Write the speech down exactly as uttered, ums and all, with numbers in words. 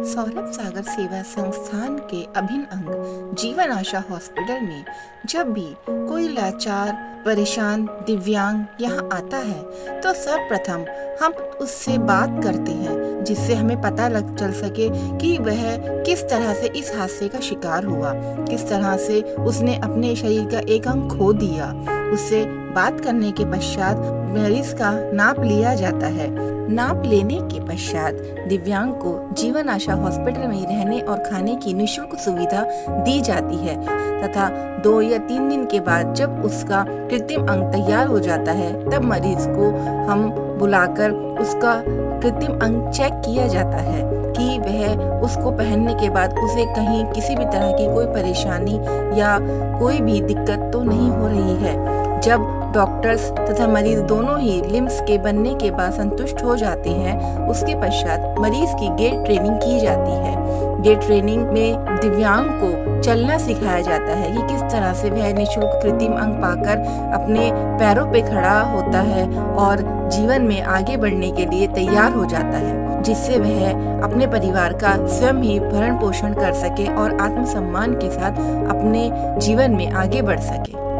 सौरभ सागर सेवा संस्थान के अभिन्न अंग जीवन आशा हॉस्पिटल में जब भी कोई लाचार, परेशान दिव्यांग यहाँ आता है तो सर्वप्रथम हम उससे बात करते हैं, जिससे हमें पता लग चल सके कि वह किस तरह से इस हादसे का शिकार हुआ, किस तरह से उसने अपने शरीर का एक अंग खो दिया। उससे बात करने के पश्चात मरीज का नाप लिया जाता है। नाप लेने के पश्चात दिव्यांग को जीवन आशा हॉस्पिटल में रहने और खाने की निःशुल्क सुविधा दी जाती है तथा दो या तीन दिन के बाद जब उसका कृत्रिम अंग तैयार हो जाता है तब मरीज को हम बुलाकर उसका कृत्रिम अंग चेक किया जाता है कि वह उसको पहनने के बाद उसे कहीं किसी भी तरह की कोई परेशानी या कोई भी दिक्कत तो नहीं हो रही है। जब डॉक्टर्स तथा मरीज दोनों ही लिम्स के बनने के बाद संतुष्ट हो जाते हैं, उसके पश्चात मरीज की गेट ट्रेनिंग की जाती है। गेट ट्रेनिंग में दिव्यांग को चलना सिखाया जाता है कि किस तरह से वह निःशुल्क कृत्रिम अंग पाकर अपने पैरों पे खड़ा होता है और जीवन में आगे बढ़ने के लिए तैयार हो जाता है, जिससे वह अपने परिवार का स्वयं ही भरण पोषण कर सके और आत्मसम्मान के साथ अपने जीवन में आगे बढ़ सके।